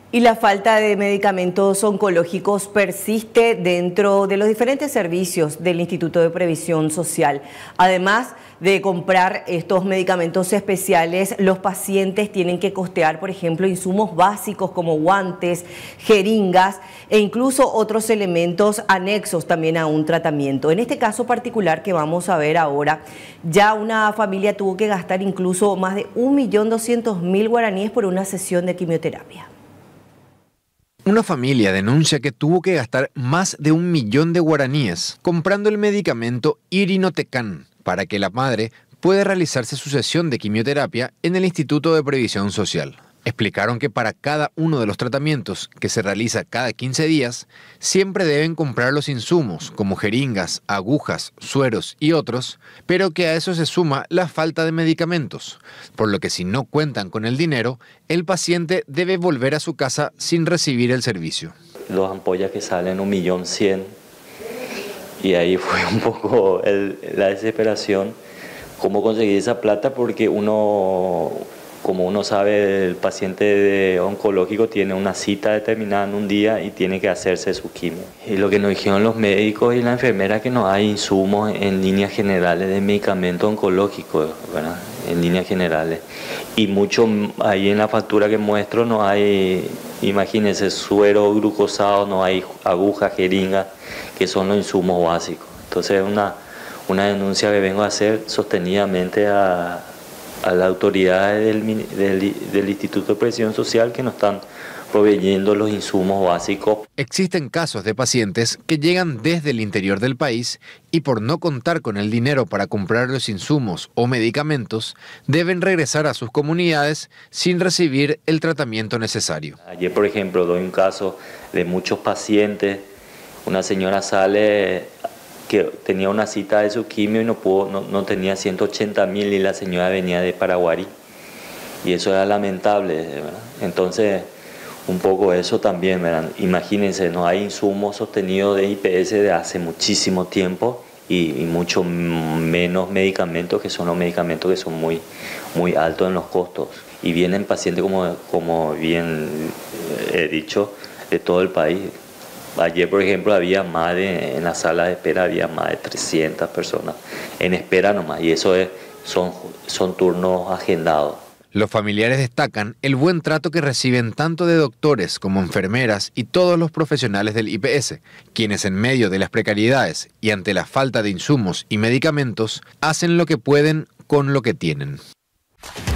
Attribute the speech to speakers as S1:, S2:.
S1: Y la falta de medicamentos oncológicos persiste dentro de los diferentes servicios del Instituto de Previsión Social. Además de comprar estos medicamentos especiales, los pacientes tienen que costear, por ejemplo, insumos básicos como guantes, jeringas e incluso otros elementos anexos también a un tratamiento. En este caso particular que vamos a ver ahora, ya una familia tuvo que gastar incluso más de 1.200.000 guaraníes por una sesión de quimioterapia.
S2: Una familia denuncia que tuvo que gastar más de 1 millón de guaraníes comprando el medicamento Irinotecan para que la madre pueda realizarse su sesión de quimioterapia en el Instituto de Previsión Social. Explicaron que para cada uno de los tratamientos que se realiza cada 15 días, siempre deben comprar los insumos como jeringas, agujas, sueros y otros, pero que a eso se suma la falta de medicamentos, por lo que si no cuentan con el dinero, el paciente debe volver a su casa sin recibir el servicio.
S3: Los ampollas que salen 1.100.000 y ahí fue un poco la desesperación, cómo conseguir esa plata porque como uno sabe, el paciente oncológico tiene una cita determinada en un día y tiene que hacerse su quimio. Y lo que nos dijeron los médicos y la enfermera es que no hay insumos en líneas generales de medicamentos oncológicos, ¿verdad? En líneas generales. Y mucho ahí en la factura que muestro no hay, imagínense, suero glucosado, no hay agujas, jeringas, que son los insumos básicos. Entonces es una denuncia que vengo a hacer sostenidamente a las autoridades del Instituto de Previsión Social que nos están proveyendo los insumos básicos.
S2: Existen casos de pacientes que llegan desde el interior del país y por no contar con el dinero para comprar los insumos o medicamentos, deben regresar a sus comunidades sin recibir el tratamiento necesario.
S3: Ayer, por ejemplo, doy un caso de muchos pacientes. Una señora sale que tenía una cita de su quimio y no tenía 180.000 y la señora venía de Paraguarí. Y eso era lamentable, ¿verdad? Entonces, un poco eso también, ¿verdad? Imagínense, no hay insumos sostenidos de IPS de hace muchísimo tiempo y mucho menos medicamentos, que son los medicamentos que son muy, muy altos en los costos. Y vienen pacientes, como bien he dicho, de todo el país. Ayer, por ejemplo, en la sala de espera había más de 300 personas en espera nomás, y eso son turnos agendados.
S2: Los familiares destacan el buen trato que reciben tanto de doctores como enfermeras y todos los profesionales del IPS, quienes en medio de las precariedades y ante la falta de insumos y medicamentos, hacen lo que pueden con lo que tienen.